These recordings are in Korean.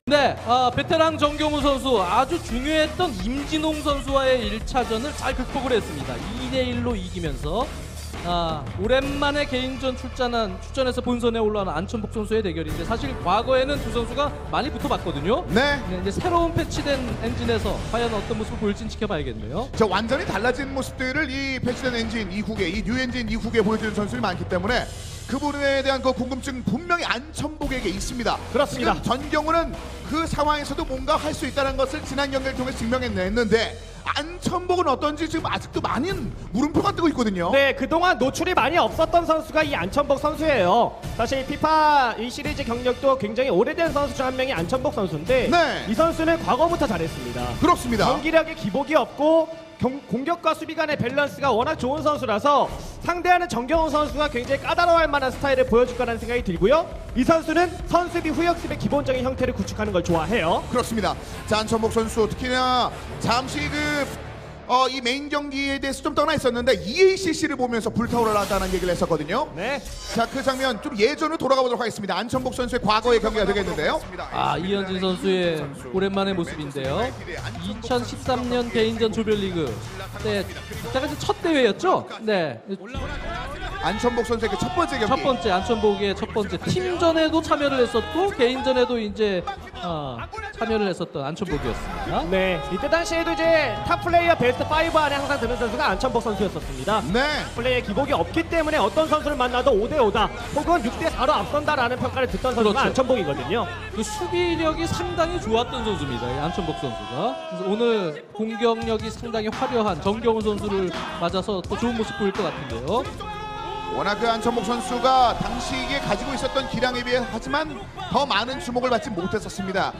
네, 베테랑 정경우 선수 아주 중요했던 임진홍 선수와의 1차전을 잘 극복을 했습니다. 2대1로 이기면서 오랜만에 개인전 출전해서 본선에 올라온 안천복 선수의 대결인데 사실 과거에는 두 선수가 많이 붙어봤거든요. 네. 네, 이제 새로운 패치된 엔진에서 과연 어떤 모습을 보일지 지켜봐야겠네요. 저 완전히 달라진 모습들을 이 패치된 엔진 이후에 이 뉴 엔진 이후에 보여주는 선수들이 많기 때문에 그 부분에 대한 그 궁금증 분명히 안천복에게 있습니다. 그렇습니다. 지금 전경우는 그 상황에서도 뭔가 할 수 있다는 것을 지난 경기를 통해 증명해냈는데 안천복은 어떤지 지금 아직도 많은 물음표가 뜨고 있거든요. 네, 그동안 노출이 많이 없었던 선수가 이 안천복 선수예요. 사실 피파 이 시리즈 경력도 굉장히 오래된 선수 중 한 명이 안천복 선수인데 네. 이 선수는 과거부터 잘했습니다. 그렇습니다. 경기력에 기복이 없고 공격과 수비 간의 밸런스가 워낙 좋은 선수라서 상대하는 정경훈 선수가 굉장히 까다로워할 만한 스타일을 보여줄 거라는 생각이 들고요. 이 선수는 선수비 후역습의 기본적인 형태를 구축하는 걸 좋아해요. 그렇습니다. 자, 안천복 선수 특히나 잠시 이 메인 경기에 대해서 좀 떠나 있었는데 EACC를 보면서 불타오르다는 얘기를 했었거든요. 네. 자, 그 장면 좀 예전으로 돌아가 보도록 하겠습니다. 안천복 선수의 과거의 경기가 되겠는데요. 이현진 선수의 오랜만의 모습인데요. 2013년 개인전 조별리그 때 그때가 이제 첫 대회였죠. 네, 안천복 선수의 그 첫 번째 경기. 첫 번째 안천복의 첫 번째 팀전에도 참여를 했었고 개인전에도 이제 참여를 했었던 안천복이었습니다. 네, 이때 당시에도 이제 탑 플레이어 베스트 5 안에 항상 드는 선수가 안천복 선수였었습니다. 네. 플레이에 기복이 없기 때문에 어떤 선수를 만나도 5대5다 혹은 6대4로 앞선다라는 평가를 듣던 선수가 그렇죠. 안천복이거든요. 그 수비력이 상당히 좋았던 선수입니다. 이 안천복 선수가. 그래서 오늘 공격력이 상당히 화려한 정경훈 선수를 맞아서 또 좋은 모습 보일 것 같은데요. 워낙 그 안천복 선수가 당시에 가지고 있었던 기량에 비해 하지만 더 많은 주목을 받지 못했었습니다.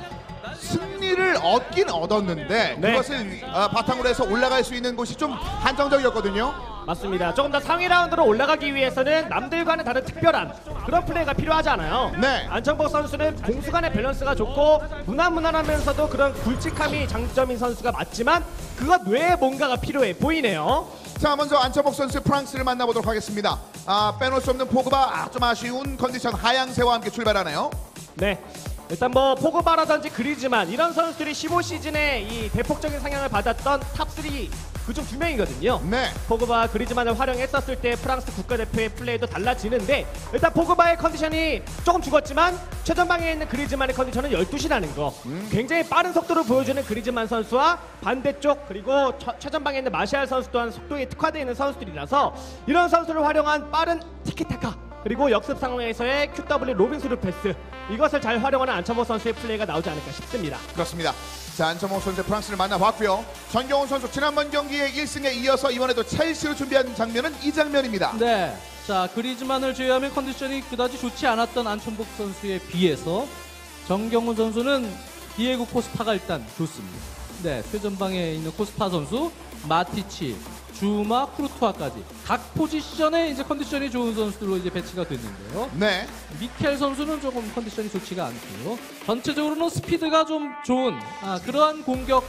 승리를 얻긴 얻었는데 네. 그것을 바탕으로 해서 올라갈 수 있는 곳이 좀 한정적이었거든요. 맞습니다. 조금 더 상위 라운드로 올라가기 위해서는 남들과는 다른 특별한 그런 플레이가 필요하지 않아요. 네. 안천복 선수는 공수 간의 밸런스가 좋고 무난무난하면서도 그런 굵직함이 장점인 선수가 맞지만 그것 외에 뭔가가 필요해 보이네요. 자, 먼저 안천복 선수 프랑스를 만나보도록 하겠습니다. 빼놓을 수 없는 포그바 좀 아쉬운 컨디션 하양세와 함께 출발하네요. 네. 일단 뭐 포그바라든지 그리즈만 이런 선수들이 15시즌에 이 대폭적인 상향을 받았던 탑3 그중 2명이거든요. 네. 포그바 그리즈만을 활용했었을 때 프랑스 국가대표의 플레이도 달라지는데 일단 포그바의 컨디션이 조금 죽었지만 최전방에 있는 그리즈만의 컨디션은 12시라는 거 굉장히 빠른 속도를 보여주는 그리즈만 선수와 반대쪽 그리고 최전방에 있는 마시알 선수 또한 속도에 특화되어 있는 선수들이라서 이런 선수를 활용한 빠른 티키타카 그리고 역습 상황에서의 QW 로빙 스루 패스 이것을 잘 활용하는 안천복 선수의 플레이가 나오지 않을까 싶습니다. 그렇습니다. 자, 안천복 선수 프랑스를 만나봤고요. 전경훈 선수 지난번 경기의 1승에 이어서 이번에도 첼시로 준비한 장면은 이 장면입니다. 네, 자 그리즈만을 제외하면 컨디션이 그다지 좋지 않았던 안천복 선수에 비해서 정경훈 선수는 디에고 코스타가 일단 좋습니다. 네, 최전방에 있는 코스타 선수, 마티치, 주마, 쿠르투아까지 각 포지션에 이제 컨디션이 좋은 선수들로 이제 배치가 됐는데요. 네. 미켈 선수는 조금 컨디션이 좋지가 않고요. 전체적으로는 스피드가 좀 좋은 그러한 공격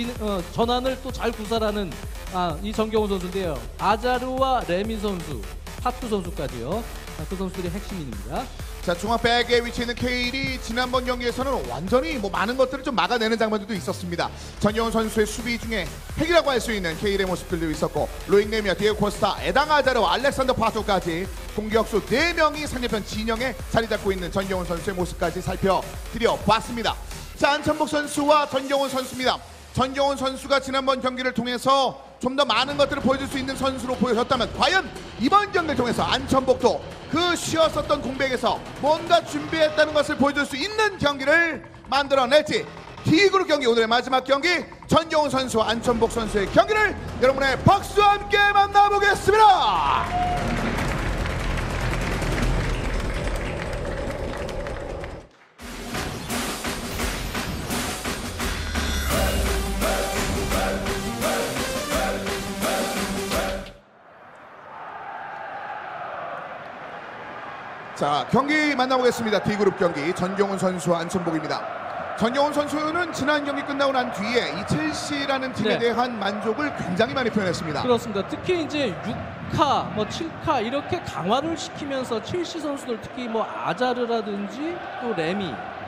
전환을 또 잘 구사하는 이 정경훈 선수인데요. 아자르와 레미 선수, 파투 선수까지요. 그 선수들이 핵심입니다. 자, 중앙백에 위치해 있는 케일이 지난번 경기에서는 완전히 뭐 많은 것들을 좀 막아내는 장면들도 있었습니다. 전경훈 선수의 수비 중에 핵이라고 할 수 있는 케일의 모습들도 있었고 로잉 레미아, 디에고 코스타, 에당 아자르와 알렉산더 파투까지 공격수 4명이 상대편 진영에 자리 잡고 있는 전경훈 선수의 모습까지 살펴드려봤습니다. 자, 안천복 선수와 전경훈 선수입니다. 전경훈 선수가 지난번 경기를 통해서 좀 더 많은 것들을 보여줄 수 있는 선수로 보여졌다면 과연 이번 경기를 통해서 안천복도 그 쉬었었던 공백에서 뭔가 준비했다는 것을 보여줄 수 있는 경기를 만들어낼지 D그룹 경기 오늘의 마지막 경기 전경훈 선수와 안천복 선수의 경기를 여러분의 박수와 함께 만나보겠습니다. 자, 경기 만나보겠습니다. D그룹 경기 전경훈 선수와 안천복입니다. 전경훈 선수는 지난 경기 끝나고 난 뒤에 이 첼시라는 팀에 대한 만족을 굉장히 많이 표현했습니다. 그렇습니다. 특히 이제 6카, 7카 이렇게 강화를 시키면서 첼시 선수들 특히 아자르라든지 또 레미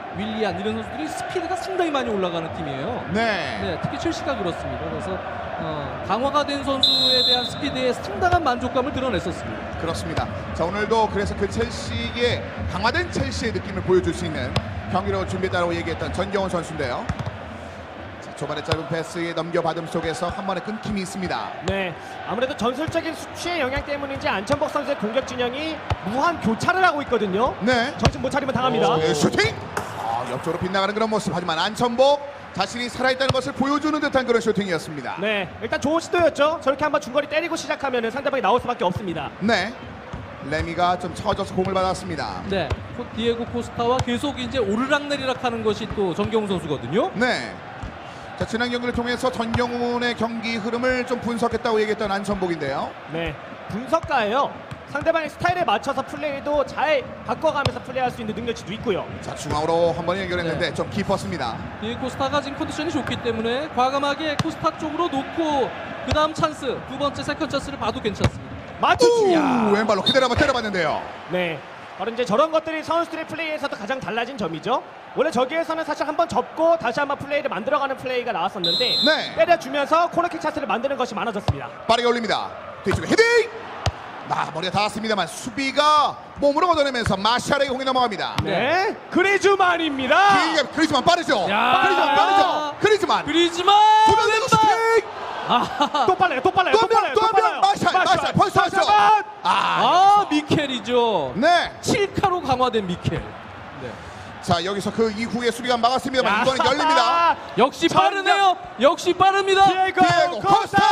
윌리안 이런 선수들이 스피드가 상당히 많이 올라가는 팀이에요. 네. 네, 특히 첼시가 그렇습니다. 그래서 강화가 된 선수에 대한 스피드에 상당한 만족감을 드러냈었습니다. 그렇습니다. 자, 오늘도 그래서 그 첼시의 강화된 첼시의 느낌을 보여줄 수 있는 경기로 준비했다고 얘기했던 전경훈 선수인데요. 자, 초반에 짧은 패스의 넘겨받음 속에서 한 번의 끊김이 있습니다. 네, 아무래도 전술적인 수치의 영향 때문인지 안천복 선수의 공격 진영이 무한 교차를 하고 있거든요. 네. 정신 못 차리면 당합니다. 네, 슈팅! 옆쪽으로 빗나가는 그런 모습. 하지만 안천복 자신이 살아있다는 것을 보여주는 듯한 그런 슈팅이었습니다. 네, 일단 좋은 시도였죠. 저렇게 한번 중거리 때리고 시작하면 상대방이 나올 수밖에 없습니다. 네. 레미가 좀 처져서 공을 받았습니다. 네, 디에고 코스타와 계속 이제 오르락내리락 하는 것이 또 정경훈 선수거든요. 네. 자, 지난 경기를 통해서 전경훈의 경기 흐름을 좀 분석했다고 얘기했던 안천복인데요. 네, 분석가예요. 상대방의 스타일에 맞춰서 플레이도 잘 바꿔가면서 플레이할 수 있는 능력치도 있고요. 자, 중앙으로 한 번 연결했는데 네. 좀 깊었습니다. 디에고 코스타가 지금 컨디션이 좋기 때문에 과감하게 코스타 쪽으로 놓고 그 다음 찬스, 두 번째 세컨 찬스를 봐도 괜찮습니다. 맞췄지. 오, 왼발로 그대로 한번 때려봤는데요. 네, 바로 이제 저런 것들이 선수들의 플레이에서도 가장 달라진 점이죠. 원래 저기에서는 사실 한번 접고 다시 한번 플레이를 만들어가는 플레이가 나왔었는데 네. 때려주면서 코너킥 찬스를 만드는 것이 많아졌습니다. 빠르게 올립니다. 뒤쪽에 헤딩! 머리가 닿았습니다만 수비가 몸으로 걷어내면서 마샬에게 공이 넘어갑니다. 네, 그리즈만입니다. 길게 그리즈만 빠르죠. 야. 그리즈만 빠르죠. 그리즈만. 그리즈만 두명 내고 슈팅! 또 빨라요, 또 빨라요, 또 빨라요, 또 빨라요. 마샬 벌써 왔죠. 미켈이죠. 네. 7카로 강화된 미켈. 네. 자, 여기서 그 이후에 수비가 막았습니다만 이번엔 열립니다. 역시 빠르네요. 역시 빠릅니다. 디에고 코스타.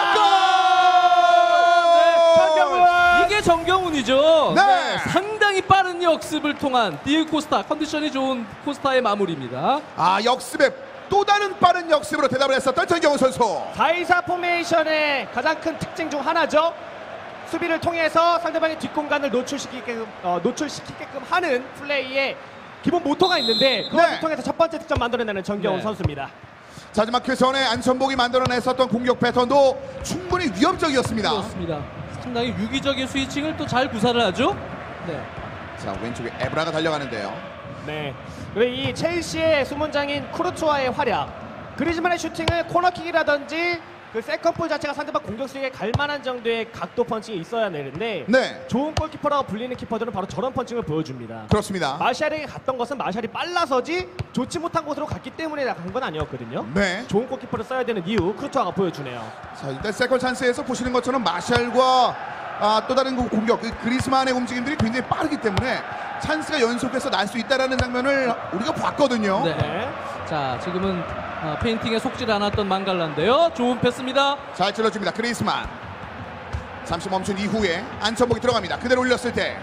네, 이게 정경훈이죠. 네. 상당히 빠른 역습을 통한 디에고 코스타, 컨디션이 좋은 코스타의 마무리입니다. 역습에 또 다른 빠른 역습으로 대답을 했었던 전경훈 선수. 4-2-4 포메이션의 가장 큰 특징 중 하나죠. 수비를 통해서 상대방의 뒷공간을 노출시키게끔 하는 플레이에 기본 모토가 있는데 그걸 네. 통해서 첫 번째 득점 만들어내는 정경훈 네. 선수입니다. 자, 하지만 그 전에 안천복이 만들어냈었던 공격 패턴도 충분히 위협적이었습니다. 그렇습니다. 상당히 유기적인 스위칭을 또 잘 구사를 하죠. 네. 자, 왼쪽에 에브라가 달려가는데요. 네. 그리고 이 첼시의 수문장인 쿠르투아의 활약, 그리즈만의 슈팅을 코너킥이라든지 그 세컨볼 자체가 상대방 공격 수익에 갈 만한 정도의 각도 펀칭이 있어야 되는데 네, 좋은 골키퍼라고 불리는 키퍼들은 바로 저런 펀칭을 보여줍니다. 그렇습니다. 마샬에게 갔던 것은 마샬이 빨라서지 좋지 못한 곳으로 갔기 때문에 간 건 아니었거든요. 네. 좋은 골키퍼를 써야 되는 이유 쿠르투아가 보여주네요. 자, 일단 세컨 찬스에서 보시는 것처럼 마샬과 또 다른 그 공격, 그 그리스만의 움직임들이 굉장히 빠르기 때문에 찬스가 연속해서 날 수 있다라는 장면을 우리가 봤거든요. 네. 네. 자, 지금은 페인팅에 속질 않았던 망갈라인데요. 좋은 패스입니다. 잘 찔러줍니다. 그리스만. 잠시 멈춘 이후에 안천복이 들어갑니다. 그대로 올렸을 때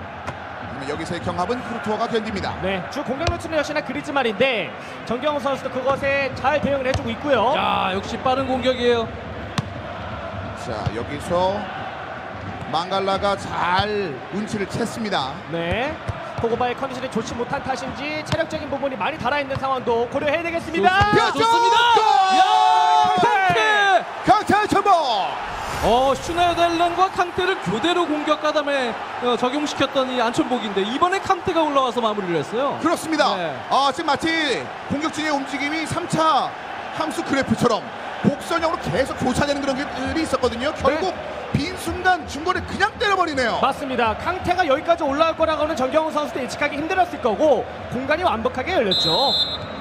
여기서의 경합은 쿠르투아가 견딥니다. 네, 주 공격 루트는 역시나 그리즈만인데 정경훈 선수도 그것에 잘 대응을 해주고 있고요. 야, 역시 빠른 공격이에요. 자, 여기서 망갈라가 잘 운치를 챘습니다. 네, 포그바의 컨디션이 좋지 못한 탓인지 체력적인 부분이 많이 달아있는 상황도 고려해야 되겠습니다. 좋습니다. 야, 캉테! 강태 안천복! 슈나이델런과 캉테를 교대로 공격 가담에 적용시켰던 이 안천복인데 이번에 캉테가 올라와서 마무리를 했어요. 그렇습니다. 네. 지금 마치 공격진의 움직임이 3차 함수 그래프처럼 곡선형으로 계속 교차되는 그런 것들이 있었거든요. 결국 빈 순간 중거리 그냥 때려버리네요. 맞습니다. 캉테가 여기까지 올라올 거라고는 정경훈 선수도 예측하기 힘들었을 거고 공간이 완벽하게 열렸죠.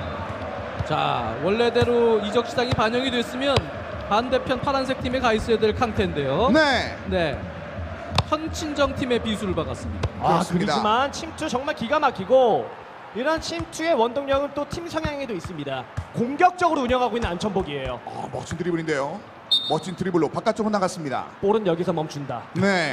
자, 원래대로 이적 시장이 반영이 됐으면 반대편 파란색 팀에 가 있어야 될 캉테인데요. 네. 네. 현친정 팀의 비수를 박았습니다. 그렇습니다. 그렇지만 침투 정말 기가 막히고 이런 침투의 원동력은 또 팀 성향에도 있습니다. 공격적으로 운영하고 있는 안천복이에요. 멋진 드리블인데요. 멋진 드리블로 바깥쪽으로 나갔습니다. 볼은 여기서 멈춘다. 네.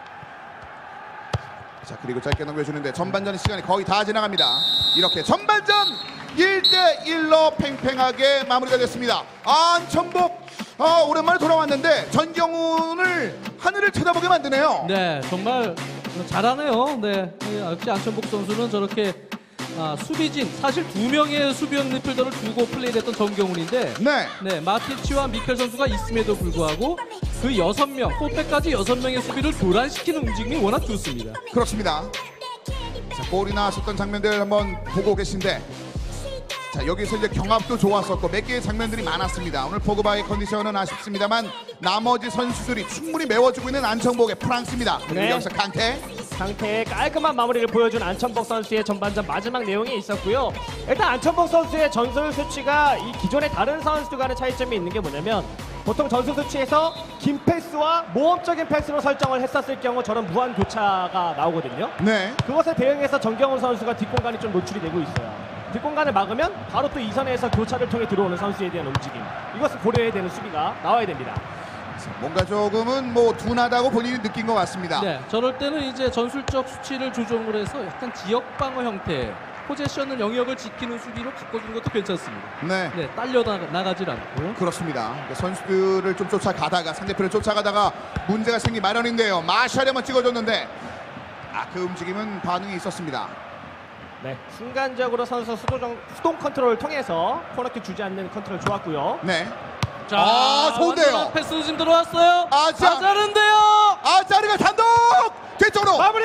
자, 그리고 짧게 넘겨주는데 전반전 시간이 거의 다 지나갑니다. 이렇게 전반전 1대1로 팽팽하게 마무리가 됐습니다. 안천복 오랜만에 돌아왔는데 전경훈을 하늘을 쳐다보게 만드네요. 네, 정말 잘하네요. 네, 역시 안천복 선수는 저렇게 수비진, 사실 두 명의 수비형 미드필더를 두고 플레이했던 정경훈인데 네. 마티치와 미켈 선수가 있음에도 불구하고 그 6명, 포백까지 6명의 수비를 교란시키는 움직임이 워낙 좋습니다. 그렇습니다. 자, 볼이 나왔었던 장면들 한번 보고 계신데, 자 여기서 이제 경합도 좋았었고 몇 개의 장면들이 많았습니다. 오늘 포그바의 컨디션은 아쉽습니다만 나머지 선수들이 충분히 메워주고 있는 안청복의 프랑스입니다. 그리고 네. 여기서 강태. 상태의 깔끔한 마무리를 보여준 안천복 선수의 전반전 마지막 내용이 있었고요. 일단 안천복 선수의 전술 수치가 이 기존의 다른 선수들과는 차이점이 있는 게 뭐냐면, 보통 전술 수치에서 긴 패스와 모험적인 패스로 설정을 했었을 경우 저런 무한 교차가 나오거든요. 네. 그것에 대응해서 정경훈 선수가 뒷공간이 좀 노출이 되고 있어요. 뒷공간을 막으면 바로 또 이선에서 교차를 통해 들어오는 선수에 대한 움직임, 이것을 고려해야 되는 수비가 나와야 됩니다. 뭔가 조금은 뭐 둔하다고 본인이 느낀 것 같습니다. 네, 저럴 때는 이제 전술적 수치를 조정을 해서 약간 지역 방어 형태, 포제션을 영역을 지키는 수비로 바꿔주는 것도 괜찮습니다. 네. 네, 딸려 나가질 않고. 그렇습니다. 선수들을 좀 쫓아가다가 상대편을 쫓아가다가 문제가 생기 마련인데요. 마샬이 한번 찍어줬는데 그 움직임은 반응이 있었습니다. 네, 순간적으로 선수 수동 컨트롤을 통해서 코너킥 주지 않는 컨트롤 좋았고요. 네. 자, 좋은데요. 완전한 패스 지금 들어왔어요. 아자. 아자른데요. 아자르가 단독 뒤쪽으로 마무리!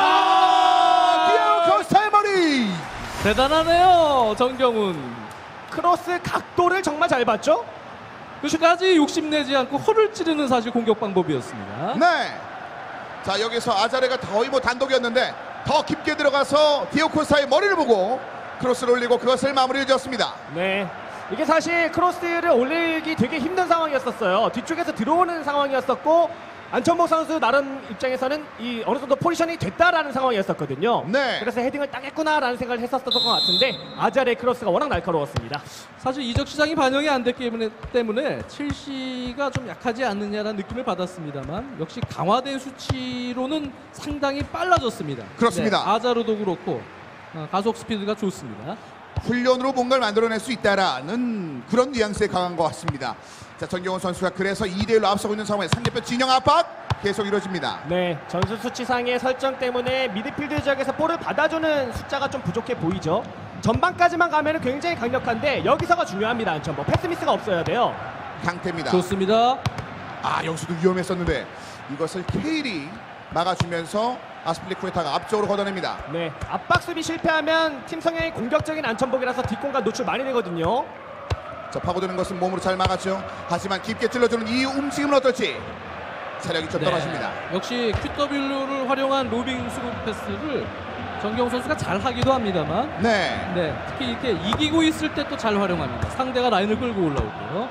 디에고 코스타의 머리. 대단하네요, 정경훈. 크로스 각도를 정말 잘 봤죠? 끝까지 욕심내지 않고 허를 찌르는 사실 공격 방법이었습니다. 네. 자 여기서 아자르가 거의 뭐 단독이었는데 더 깊게 들어가서 디에고 코스타의 머리를 보고 크로스를 올리고 그것을 마무리를 지었습니다. 네. 이게 사실 크로스를 올리기 되게 힘든 상황이었었어요. 뒤쪽에서 들어오는 상황이었었고, 안천복 선수 나름 입장에서는 이 어느 정도 포지션이 됐다라는 상황이었었거든요. 네. 그래서 헤딩을 딱 했구나라는 생각을 했었던 것 같은데, 아자르의 크로스가 워낙 날카로웠습니다. 사실 이적 시장이 반영이 안 됐기 때문에 첼시가 좀 약하지 않느냐라는 느낌을 받았습니다만 역시 강화된 수치로는 상당히 빨라졌습니다. 그렇습니다. 네, 아자르도 그렇고 가속 스피드가 좋습니다. 훈련으로 뭔가를 만들어낼 수 있다라는 그런 뉘앙스에 강한 것 같습니다. 자 전경훈 선수가 그래서 2대1로 앞서고 있는 상황에 상대편 진영 압박 계속 이루어집니다. 네, 전술 수치상의 설정 때문에 미드필드 지역에서 볼을 받아주는 숫자가 좀 부족해 보이죠. 전반까지만 가면 굉장히 강력한데 여기서가 중요합니다. 안천복 패스미스가 없어야 돼요. 강태입니다. 좋습니다. 여기서도 위험했었는데 이것을 케일이 막아주면서 아스플리쿠에타가 앞쪽으로 걷어냅니다. 네, 압박 수비 실패하면 팀 성향이 공격적인 안천복이라서 뒷공간 노출 많이 되거든요. 자 파고드는 것은 몸으로 잘 막았죠. 하지만 깊게 찔러주는 이 움직임은 어떨지 체력이 좀 떨어집니다. 역시 QW를 활용한 로빙 수급 패스를 정경훈 선수가 잘 하기도 합니다만 네. 특히 이렇게 이기고 있을 때 또 잘 활용합니다. 상대가 라인을 끌고 올라오고요.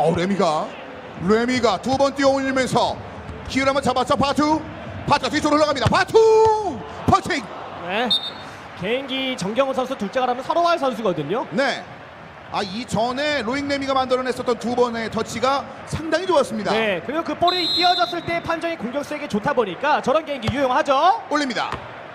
레미가 두 번 뛰어올리면서 기회를 한번 잡았죠. 바투가 뒤쪽으로 흘러갑니다. 바투 펀칭. 네, 개인기 정경훈 선수 둘째가 라면 서로할 선수거든요. 네. 이전에 로잉 레미가 만들어냈었던 두 번의 터치가 상당히 좋았습니다. 네, 그리고 그 볼이 띄어졌을 때 판정이 공격수에게 좋다 보니까 저런 개인기 유용하죠. 올립니다.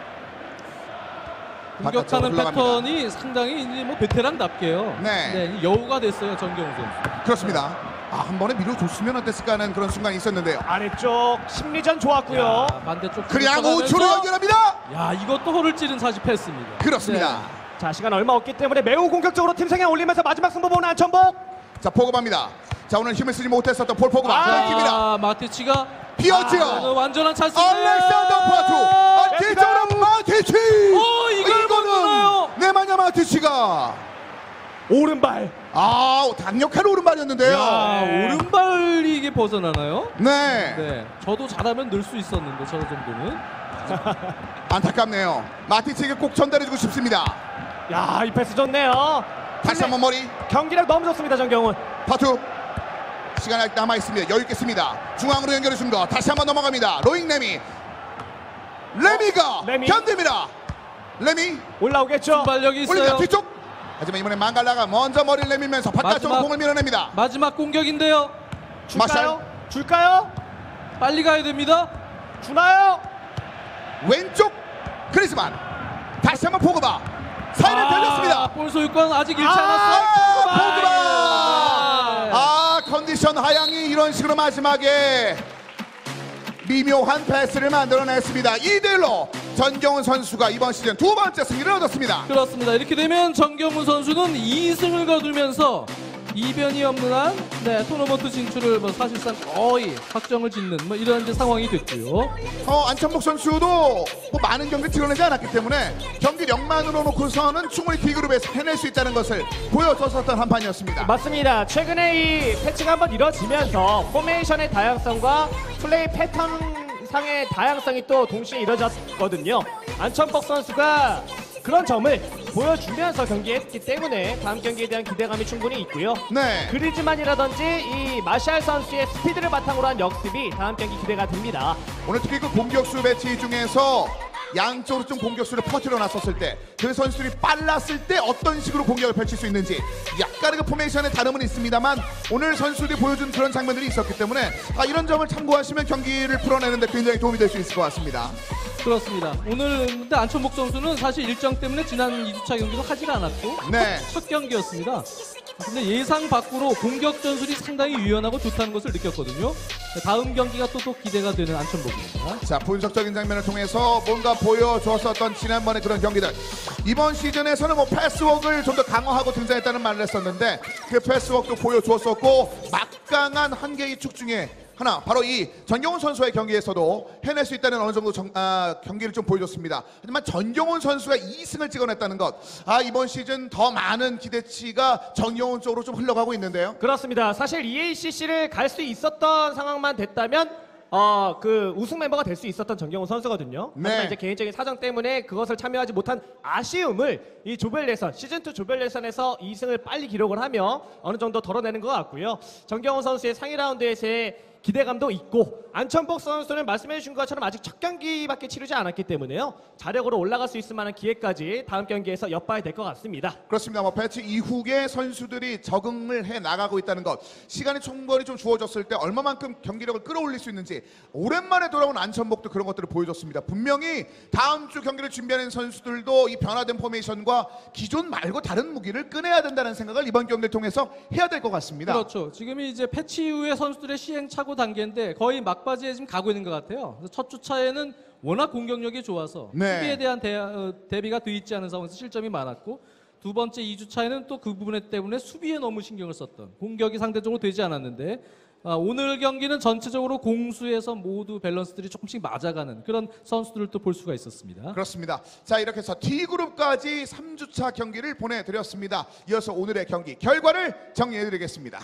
공격하는 바깥쪽으로 패턴이 상당히 이제 뭐 베테랑답게요. 네. 여우가 됐어요, 정경훈 선수. 그렇습니다. 한 번에 밀어줬으면 어땠을까 하는 그런 순간이 있었는데요. 아래쪽 심리전 좋았고요. 야, 반대쪽 그냥 들어가면서 우측으로 연결합니다. 야, 이것도 허를 찌른 사실 패스입니다. 그렇습니다. 자, 시간 얼마 없기 때문에 매우 공격적으로 팀 성향 올리면서 마지막 승부 보는 안천복. 자 포그바입니다. 자 오늘 힘을 쓰지 못했었던 폴 포그바 끊깁니다. 마티치가 비었지요. 완전한 찬스. 알렉산더 파투 뒤쪽으로 마티치. 이걸 건너나요? 네마냐 마티치가 오른발. 강력한 오른발이었는데요. 오른발이 이게 벗어나나요? 네. 네, 저도 잘하면 늘 수 있었는데 저 정도는. 안타깝네요. 마티치에게 꼭 전달해주고 싶습니다. 야, 이 패스 좋네요. 다시 한번 머리. 경기력 너무 좋습니다, 정경훈. 파투 시간이 아직 남아있습니다. 여유 있겠습니다. 중앙으로 연결해줍니다. 다시 한번 넘어갑니다. 로잉 레미가 레미. 견딥니다. 레미 올라오겠죠. 발력이 있어요. 올립니다. 뒤쪽. 하지만 이번엔 망갈라가 먼저 머리를 내밀면서 바깥쪽으로 공을 밀어냅니다. 마지막 공격인데요. 줄까요? 빨리 가야 됩니다. 주나요? 왼쪽 그리즈만 다시 한번 포그바 사이를 달렸습니다. 볼 소유권 아직 잃지 않았어요. 포그바 컨디션 하향이 이런 식으로 마지막에 미묘한 패스를 만들어냈습니다. 2대1로 전경훈 선수가 이번 시즌 두 번째 승리를 얻었습니다. 그렇습니다. 이렇게 되면 정경훈 선수는 2승을 거두면서 이변이 없는 한 토너먼트 진출을 사실상 거의 확정을 짓는 이런 이제 상황이 됐고요. 안천복 선수도 뭐 많은 경기를 드러내지 않았기 때문에 경기력만으로 놓고서는 충분히 D그룹에서 해낼 수 있다는 것을 보여줬었던 한 판이었습니다. 맞습니다. 최근에 이 패치가 한번 이뤄지면서 포메이션의 다양성과 플레이 패턴 상의 다양성이 또 동시에 이뤄졌거든요. 안천복 선수가 그런 점을 보여주면서 경기했기 때문에 다음 경기에 대한 기대감이 충분히 있고요. 네. 그리즈만이라든지 이 마샬 선수의 스피드를 바탕으로 한 역습이 다음 경기 기대가 됩니다. 오늘 특히 그 공격수 배치 중에서 양쪽으로 좀 공격수를 퍼뜨려 놨었을 때 그 선수들이 빨랐을 때 어떤 식으로 공격을 펼칠 수 있는지 약간의 그 포메이션의 다름은 있습니다만 오늘 선수들이 보여준 그런 장면들이 있었기 때문에 이런 점을 참고하시면 경기를 풀어내는데 굉장히 도움이 될 수 있을 것 같습니다. 그렇습니다. 오늘 근데 안천복 선수는 사실 일정 때문에 지난 2주차 경기도 하지가 않았고 네. 첫 경기였습니다. 근데 예상 밖으로 공격 전술이 상당히 유연하고 좋다는 것을 느꼈거든요. 다음 경기가 또 기대가 되는 안천복입니다. 자, 분석적인 장면을 통해서 뭔가 보여줬었던 지난번의 그런 경기들. 이번 시즌에서는 뭐 패스워크를 좀 더 강화하고 등장했다는 말을 했었는데 그 패스워크도 보여주었었고 막강한 한 개의 축 중에 하나 바로 이 전경훈 선수의 경기에서도 해낼 수 있다는 어느 정도 경기를 좀 보여줬습니다. 하지만 전경훈 선수가 2승을 찍어냈다는 것, 이번 시즌 더 많은 기대치가 전경훈 쪽으로 좀 흘러가고 있는데요. 그렇습니다. 사실 EACC를 갈 수 있었던 상황만 됐다면 그 우승 멤버가 될 수 있었던 전경훈 선수거든요. 네. 하지만 이제 개인적인 사정 때문에 그것을 참여하지 못한 아쉬움을 이 조별 예선 시즌2 조별 예선에서 2승을 빨리 기록을 하며 어느 정도 덜어내는 것 같고요. 전경훈 선수의 상위 라운드에서의 기대감도 있고 안천복 선수는 말씀해 주신 것처럼 아직 첫 경기밖에 치르지 않았기 때문에요. 자력으로 올라갈 수 있을 만한 기회까지 다음 경기에서 엿봐야 될 것 같습니다. 그렇습니다. 뭐 배치 이후에 선수들이 적응을 해 나가고 있다는 것, 시간이 충분히 좀 주어졌을 때 얼마만큼 경기력을 끌어올릴 수 있는지 오랜만에 돌아온 안천복도 그런 것들을 보여줬습니다. 분명히 다음 주 경기를 준비하는 선수들도 이 변화된 포메이션과 기존 말고 다른 무기를 꺼내야 된다는 생각을 이번 경기를 통해서 해야 될 것 같습니다. 그렇죠. 지금이 이제 패치 이후에 선수들의 시행착오 단계인데 거의 막바지에 지금 가고 있는 것 같아요. 그래서 첫 주차에는 워낙 공격력이 좋아서 네. 수비에 대한 대비가 돼 있지 않은 상황에서 실점이 많았고 두 번째 2주차에는 또 그 부분 때문에 수비에 너무 신경을 썼던 공격이 상대적으로 되지 않았는데 오늘 경기는 전체적으로 공수에서 모두 밸런스들이 조금씩 맞아가는 그런 선수들을 또 볼 수가 있었습니다. 그렇습니다. 자, 이렇게 해서 D그룹까지 3주차 경기를 보내드렸습니다. 이어서 오늘의 경기 결과를 정리해드리겠습니다.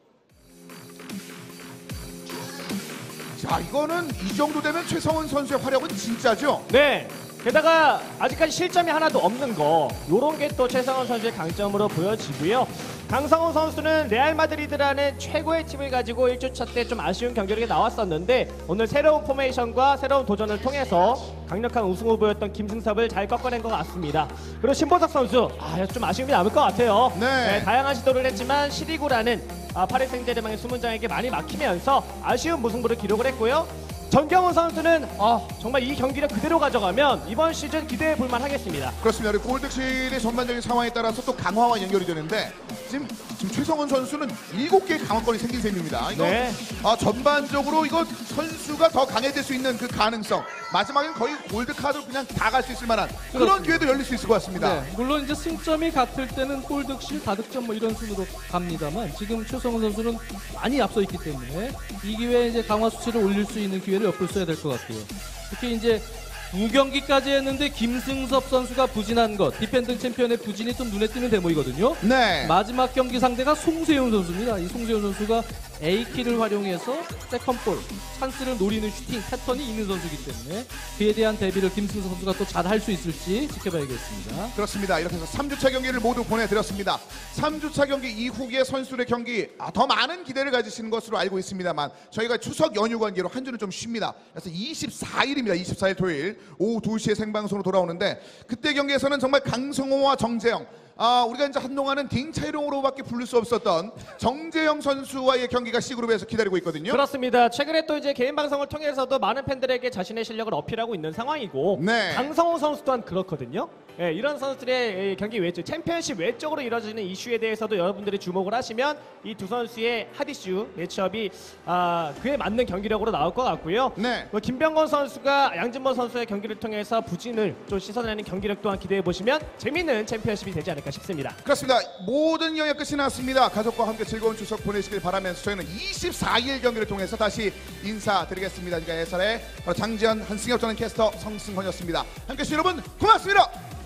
자, 이거는 이 정도 되면 최성훈 선수의 활약은 진짜죠? 네. 게다가 아직까지 실점이 하나도 없는 거 요런 게 또 최성훈 선수의 강점으로 보여지고요. 강성훈 선수는 레알 마드리드라는 최고의 팀을 가지고 1주차 때 좀 아쉬운 경기력이 나왔었는데 오늘 새로운 포메이션과 새로운 도전을 통해서 강력한 우승 후보였던 김승섭을 잘 꺾어낸 것 같습니다. 그리고 신보석 선수 좀 아쉬움이 남을 것 같아요. 네. 다양한 시도를 했지만 시리구라는 파리 생제르맹의 수문장에게 많이 막히면서 아쉬운 무승부를 기록을 했고요. 전경훈 선수는 정말 이 경기를 그대로 가져가면 이번 시즌 기대해 볼만 하겠습니다. 그렇습니다. 그리고 골드실의 전반적인 상황에 따라서 또 강화와 연결이 되는데 지금 최성훈 선수는 7개의 강화권이 생긴 셈입니다. 이거 네. 전반적으로 이거 선수가 더 강해질 수 있는 그 가능성, 마지막에는 거의 골드카드로 그냥 다 갈 수 있을 만한 그런 그렇습니다. 기회도 열릴 수 있을 것 같습니다. 네, 물론 이제 승점이 같을 때는 골득실, 다득점 이런 순으로 갑니다만 지금 최성훈 선수는 많이 앞서 있기 때문에 이 기회에 이제 강화 수치를 올릴 수 있는 기회를 엿볼 될 것 같고요. 특히 이제 2경기까지 했는데 김승섭 선수가 부진한 것, 디펜딩 챔피언의 부진이 좀 눈에 띄는 대목이거든요. 네. 마지막 경기 상대가 송세훈 선수입니다. 이 송세훈 선수가 A키를 활용해서 세컨볼, 찬스를 노리는 슈팅 패턴이 있는 선수이기 때문에 그에 대한 대비를 김승섭 선수가 또 잘 할 수 있을지 지켜봐야겠습니다. 그렇습니다. 이렇게 해서 3주차 경기를 모두 보내드렸습니다. 3주차 경기 이후의 선수들의 경기 더 많은 기대를 가지시는 것으로 알고 있습니다만 저희가 추석 연휴 관계로 한 주는 좀 쉽니다. 그래서 24일입니다. 24일 토요일 오후 2시에 생방송으로 돌아오는데 그때 경기에서는 정말 강성호와 정재영, 우리가 이제 한동안은 딩차이롱으로밖에 부를 수 없었던 정재영 선수와의 경기가 C그룹에서 기다리고 있거든요. 그렇습니다. 최근에 또 이제 개인 방송을 통해서도 많은 팬들에게 자신의 실력을 어필하고 있는 상황이고 네. 강성호 선수 또한 그렇거든요. 예, 이런 선수들의 경기 외쪽, 챔피언십 외적으로 이루어지는 이슈에 대해서도 여러분들이 주목을 하시면 이 두 선수의 핫이슈 매치업이 그에 맞는 경기력으로 나올 것 같고요. 네. 뭐 김병건 선수가 양진모 선수의 경기를 통해서 부진을 좀 씻어내는 경기력 또한 기대해 보시면 재미있는 챔피언십이 되지 않을까 싶습니다. 그렇습니다. 모든 영역 끝이 났습니다. 가족과 함께 즐거운 추석 보내시길 바라면서 저희는 24일 경기를 통해서 다시 인사드리겠습니다. 지금까지 해설의 바로 장지현, 한승엽 저는 캐스터 성승헌이었습니다. 함께해 주신 여러분 고맙습니다.